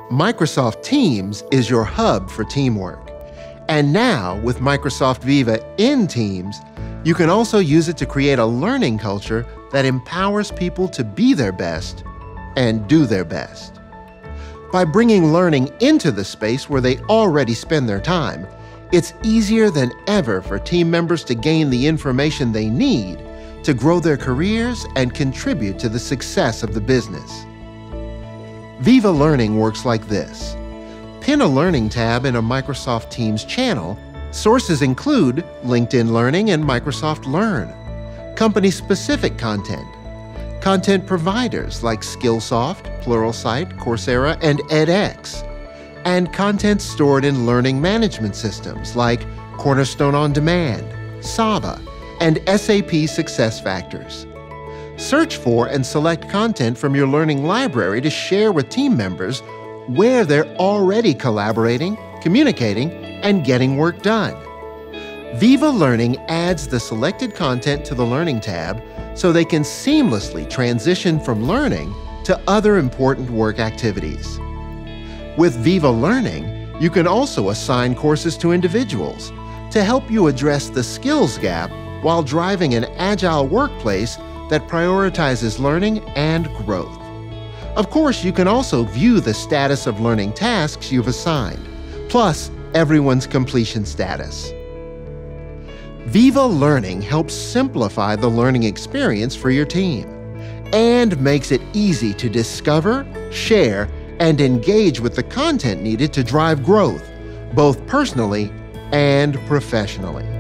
Microsoft Teams is your hub for teamwork. And now, with Microsoft Viva in Teams, you can also use it to create a learning culture that empowers people to be their best and do their best. By bringing learning into the space where they already spend their time, it's easier than ever for team members to gain the information they need to grow their careers and contribute to the success of the business. Viva Learning works like this. Pin a Learning tab in a Microsoft Teams channel. Sources include LinkedIn Learning and Microsoft Learn, company-specific content, content providers like Skillsoft, Pluralsight, Coursera, and edX, and content stored in learning management systems like Cornerstone On Demand, Saba, and SAP SuccessFactors. Search for and select content from your learning library to share with team members where they're already collaborating, communicating, and getting work done. Viva Learning adds the selected content to the Learning tab so they can seamlessly transition from learning to other important work activities. With Viva Learning, you can also assign courses to individuals to help you address the skills gap while driving an agile workplace that prioritizes learning and growth. Of course, you can also view the status of learning tasks you've assigned, plus everyone's completion status. Viva Learning helps simplify the learning experience for your team and makes it easy to discover, share, and engage with the content needed to drive growth, both personally and professionally.